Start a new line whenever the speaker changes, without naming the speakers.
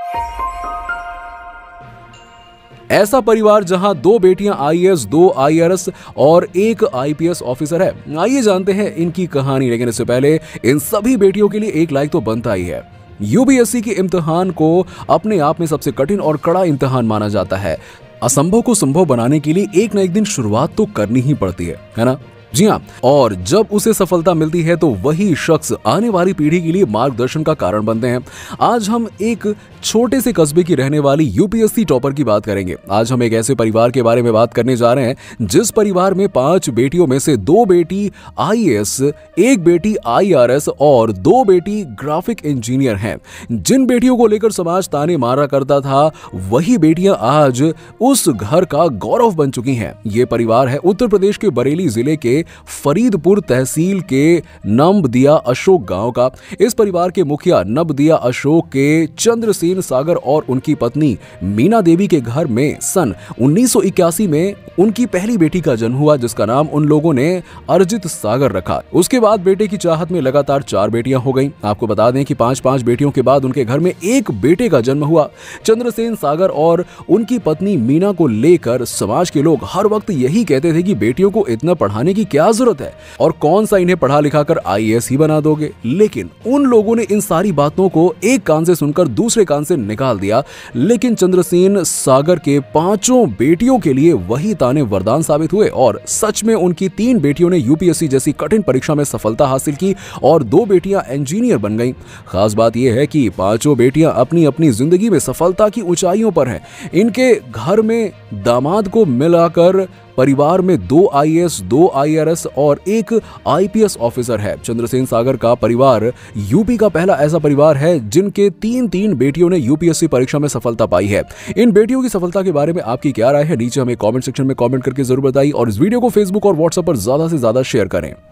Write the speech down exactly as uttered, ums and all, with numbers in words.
ऐसा परिवार जहां दो बेटियां आई ए एस, दो आई आर एस और एक आई पी एस ऑफिसर है। आइए जानते हैं इनकी कहानी, लेकिन इससे पहले इन सभी बेटियों के लिए एक लाइक तो बनता ही है। यू पी एस सी के इम्तिहान को अपने आप में सबसे कठिन और कड़ा इम्तिहान माना जाता है। असंभव को संभव बनाने के लिए एक न एक दिन शुरुआत तो करनी ही पड़ती है, है ना? जी हाँ, और जब उसे सफलता मिलती है तो वही शख्स आने वाली पीढ़ी के लिए मार्गदर्शन का कारण बनते हैं। आज हम एक छोटे से कस्बे की रहने वाली U P S C topper की बात करेंगे। आज हम एक ऐसे परिवार के बारे में बात करने जा रहे हैं जिस परिवार में पांच बेटियों में से दो बेटी आई ए एस, एक बेटी आई आर एस और दो बेटी ग्राफिक इंजीनियर हैं। जिन बेटियों को लेकर समाज ताने मारा करता था, वही बेटियां आज उस घर का गौरव बन चुकी हैं। ये परिवार है उत्तर प्रदेश के बरेली जिले के फरीदपुर तहसील के नंबदिया अशोक गांव का। इस परिवार के मुखिया नंबदिया अशोक के चंद्रसेन सागर और उनकी पत्नी मीना देवी के घर में सन उन्नीस सौ इक्यासी में उनकी पहली बेटी का जन्म हुआ, जिसका नाम उन लोगों ने अर्जित सागर रखा। उसके बाद बेटे की चाहत में लगातार चार बेटियां हो गईं। आपको बता दें कि पांच पांच बेटियों के बाद उनके घर में एक बेटे का जन्म हुआ। चंद्रसेन सागर और उनकी पत्नी मीना को लेकर समाज के लोग हर वक्त यही कहते थे कि बेटियों को इतना पढ़ाने की क्या जरूरत है और कौन सा इन्हें पढ़ा लिखा कर आई ए एस ही बना दोगे। लेकिन उन लोगों ने इन सारी बातों को एक कान से सुनकर दूसरे कान से निकाल दिया। लेकिन चंद्रसेन सागर के पांचों बेटियों के लिए वही ताने वरदान साबित हुए और सच में उनकी तीन बेटियों ने यू पी एस सी जैसी कठिन परीक्षा में सफलता हासिल की और दो बेटियां इंजीनियर बन गईं। खास बात यह है कि पांचों बेटियां अपनी अपनी जिंदगी में सफलता की ऊंचाइयों पर हैं। इनके घर में दामाद को मिलाकर परिवार में दो आई ए एस, दो आई आर एस और एक आई पी एस ऑफिसर है। चंद्रसेन सागर का परिवार यूपी का पहला ऐसा परिवार है जिनके तीन तीन बेटियों ने यू पी एस सी परीक्षा में सफलता पाई है। इन बेटियों की सफलता के बारे में आपकी क्या राय है, नीचे हमें कमेंट सेक्शन में कमेंट करके जरूर बताइए और इस वीडियो को फेसबुक और व्हाट्सएप पर ज्यादा से ज्यादा शेयर करें।